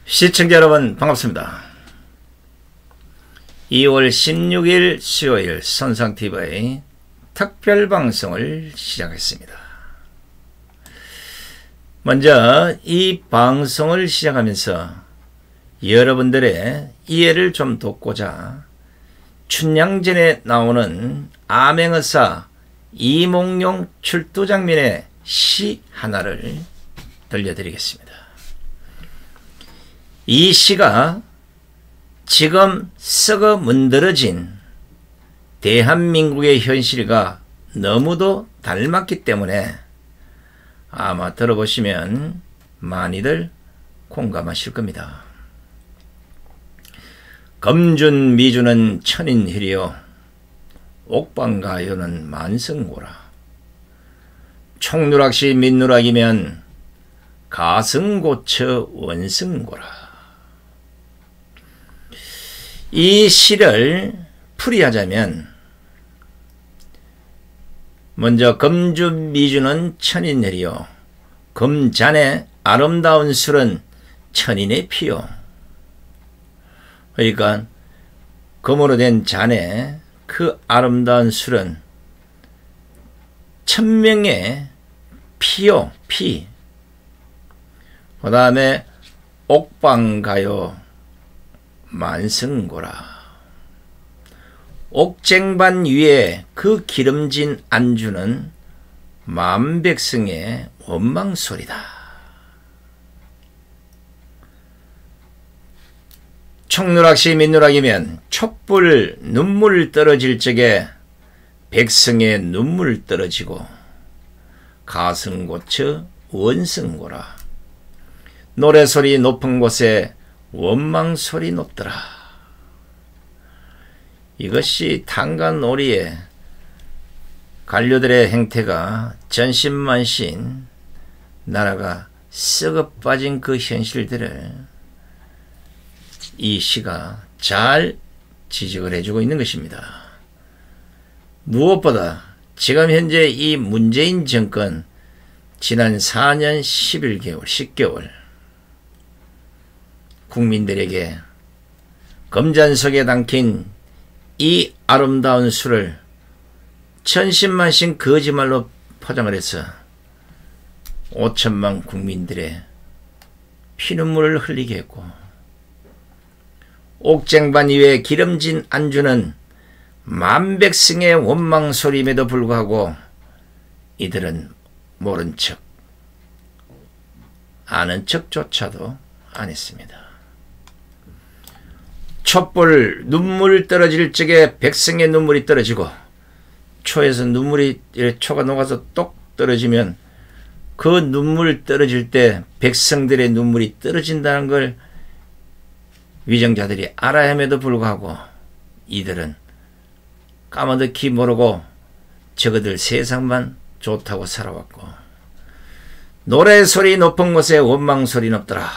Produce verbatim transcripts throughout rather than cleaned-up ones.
시청자 여러분 반갑습니다. 이월 십육일 수요일 선상티비의 특별방송을 시작했습니다. 먼저 이 방송을 시작하면서 여러분들의 이해를 좀 돕고자 춘향전에 나오는 암행의사 이몽룡 출두 장면의 시 하나를 들려드리겠습니다. 이 시가 지금 썩어 문드러진 대한민국의 현실과 너무도 닮았기 때문에 아마 들어보시면 많이들 공감하실 겁니다. 검준 미주는 천인힐이요 옥방가요는 만성고라. 총누락시 민누락이면 가승고처 원승고라. 이 시를 풀이하자면 먼저 검주미주는 천인혈이요 검잔의 아름다운 술은 천인의 피요. 그러니까 검으로 된 잔의 그 아름다운 술은 천명의 피요 피. 그 다음에 옥방가요 만성고라. 옥쟁반 위에 그 기름진 안주는 만백성의 원망소리다. 총누락시 민누락이면 촛불 눈물 떨어질 적에 백성의 눈물 떨어지고 가승고처 원성고라. 노래소리 높은 곳에 원망소리 높더라. 이것이 탄간오리의 관료들의 행태가 전신만신 나라가 썩어 빠진 그 현실들을 이 시가 잘 지적을 해주고 있는 것입니다. 무엇보다 지금 현재 이 문재인 정권 지난 사 년 십일 개월 십 개월 국민들에게 검잔 속에 담긴 이 아름다운 술을 천신만신 거짓말로 포장을 해서 오천만 국민들의 피눈물을 흘리게 했고, 옥쟁반 위에 기름진 안주는 만백성의 원망소림에도 불구하고 이들은 모른 척 아는 척조차도 안 했습니다. 촛불 눈물 떨어질 적에 백성의 눈물이 떨어지고, 초에서 눈물이 초가 녹아서 똑 떨어지면 그 눈물 떨어질 때 백성들의 눈물이 떨어진다는 걸 위정자들이 알아야 함에도 불구하고 이들은 까마득히 모르고 저거들 세상만 좋다고 살아왔고, 노래소리 높은 곳에 원망소리 높더라.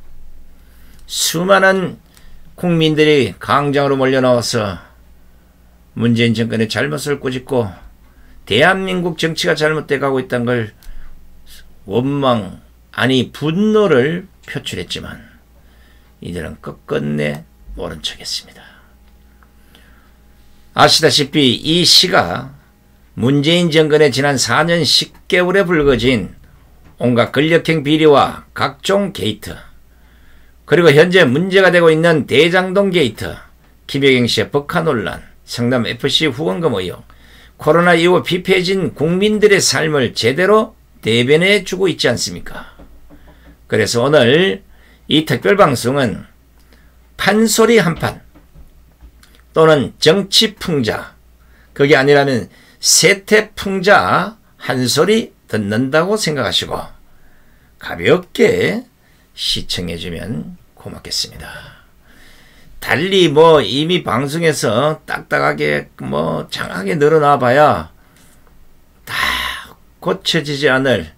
수많은 국민들이 광장으로 몰려나와서 문재인 정권의 잘못을 꾸짖고 대한민국 정치가 잘못돼 가고 있다는 걸 원망 아니 분노를 표출했지만 이들은 끝끝내 모른 척했습니다. 아시다시피 이 시가 문재인 정권의 지난 사 년 십 개월에 불거진 온갖 권력형 비리와 각종 게이트, 그리고 현재 문제가 되고 있는 대장동 게이트, 김여경 씨의 법카 논란, 성남에프씨 후원금 의혹, 코로나 이후 피폐해진 국민들의 삶을 제대로 대변해 주고 있지 않습니까? 그래서 오늘 이 특별방송은 판소리 한판 또는 정치풍자, 그게 아니라면 세태풍자 한 소리 듣는다고 생각하시고 가볍게 시청해주면 고맙겠습니다. 달리 뭐 이미 방송에서 딱딱하게 뭐 장하게 늘어나 봐야 다 고쳐지지 않을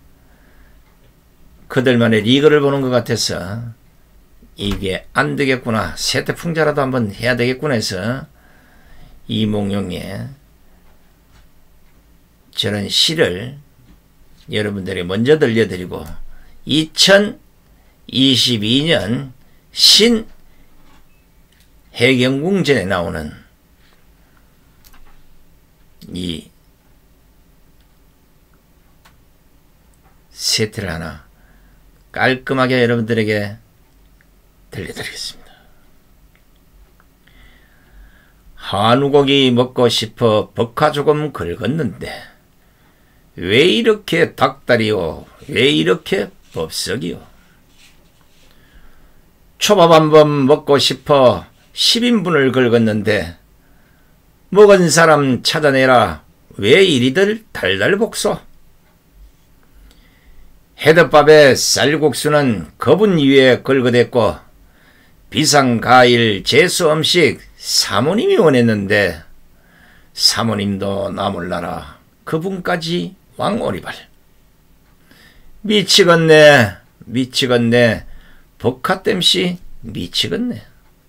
그들만의 리그를 보는 것 같아서 이게 안 되겠구나, 세태풍자라도 한번 해야 되겠구나 해서 이몽룡의 저런 시를 여러분들에게 먼저 들려드리고 이천이십이 년 신 해경궁전에 나오는 이 세트를 하나 깔끔하게 여러분들에게 들려드리겠습니다. 한우고기 먹고 싶어 벅화 조금 긁었는데 왜 이렇게 닭다리요? 왜 이렇게 법석이요? 초밥 한번 먹고 싶어 십 인분을 긁었는데 먹은 사람 찾아내라. 왜 이리들 달달 복소? 해덮밥에 쌀국수는 거분 위에 걸거댔고 비상가일 재수음식 사모님이 원했는데 사모님도 나몰라라 그분까지 왕오리발. 미치겠네 미치겠네 벅화땜씨 미치겠네.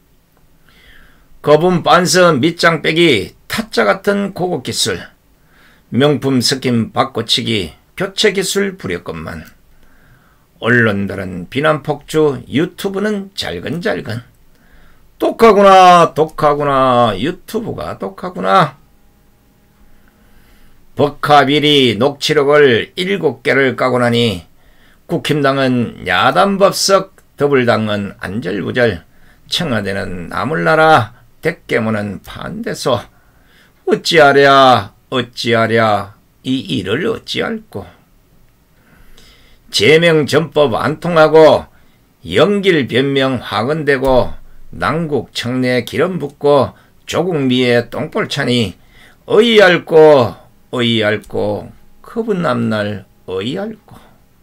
거분 빤서 밑장 빼기 타짜 같은 고급 기술 명품 스킨 바꿔치기 교체 기술 부렸건만 언론들은 비난 폭주 유튜브는 잘근잘근. 독하구나 독하구나 유튜브가 독하구나. 벅화비리 녹취록을 일곱 개를 까고 나니 국힘당은 야단법석 더불당은 안절부절 청와대는 나몰라라 대깨문은 반대소. 어찌하랴 어찌하랴 이 일을 어찌할꼬. 제명전법 안 통하고 영길 변명 화근되고 남국 청내 기름 붓고 조국미에 똥볼 차니 어이할꼬 어이할꼬 그분 남날 어이할꼬.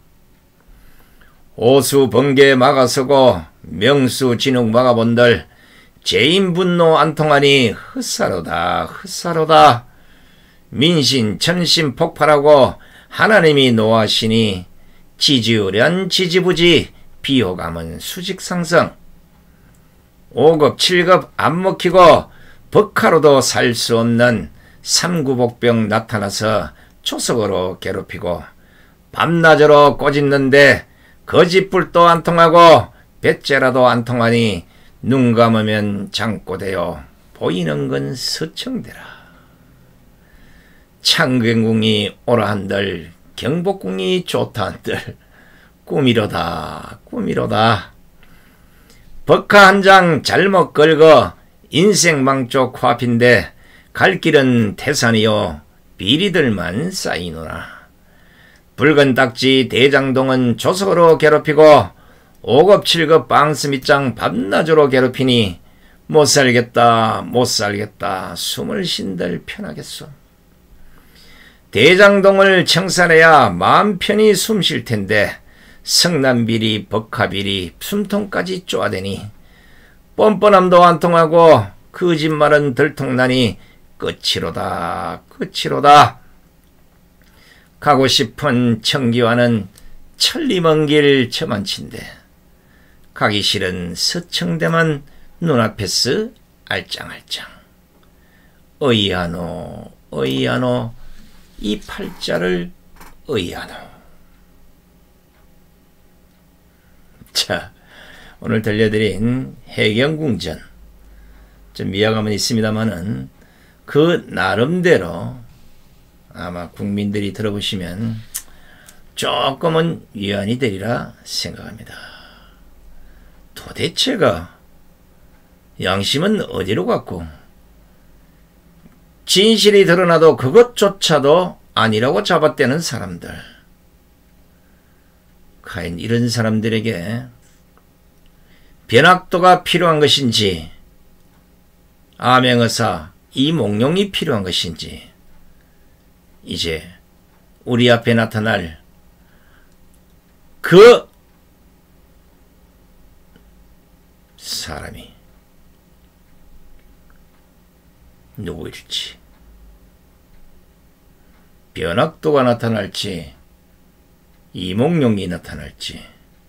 오수 번개 막아서고 명수 진흙 막아본들 죄인 분노 안 통하니 헛사로다 헛사로다. 민신 천신 폭발하고 하나님이 노하시니 지지으련 지지부지 비호감은 수직상승. 오급 칠급 안 먹히고 벅하로도 살 수 없는 삼구복병 나타나서 초석으로 괴롭히고 밤낮으로 꼬집는데 거짓불도 안 통하고 배째라도 안 통하니 눈 감으면 장꼬대요 보이는 건 서청대라. 창경궁이 오라 한들 경복궁이 좋다 한들 꿈이로다 꿈이로다. 벅화 한 장 잘못 긁어 인생망조 코앞인데 갈 길은 태산이요 비리들만 쌓이노라. 붉은 딱지 대장동은 조석으로 괴롭히고 오급 칠급 빵스 밑장 밤낮으로 괴롭히니 못살겠다 못살겠다 숨을 쉰들 편하겠소. 대장동을 청산해야 마음 편히 숨 쉴 텐데 성남비리 벅화비리 숨통까지 쪼아대니 뻔뻔함도 안 통하고 거짓말은 들통나니 끝이로다 끝이로다. 가고 싶은 청기와는 천리 먼 길 저만친데 가기 싫은 서청대만 눈앞에서 알짱알짱. 어이하노 어이하노 이 팔자를 어이하노. 자, 오늘 들려드린 해경궁전 좀 미화감은 있습니다만은 그 나름대로 아마 국민들이 들어보시면 조금은 위안이 되리라 생각합니다. 도대체가 양심은 어디로 갔고 진실이 드러나도 그것조차도 아니라고 잡아떼는 사람들. 과연 이런 사람들에게 변학도가 필요한 것인지 암행어사 이몽룡이 필요한 것인지 이제 우리 앞에 나타날 그 사람이 누구일지, 변학도가 나타날지 이몽룡이 나타날지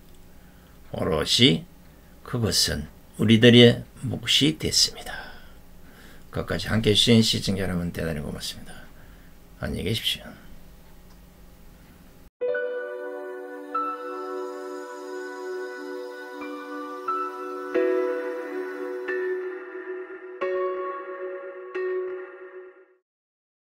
오롯이 그것은 우리들의 몫이 됐습니다. 끝까지 함께해 주신 시청자 여러분 대단히 고맙습니다. 안녕히 계십시오.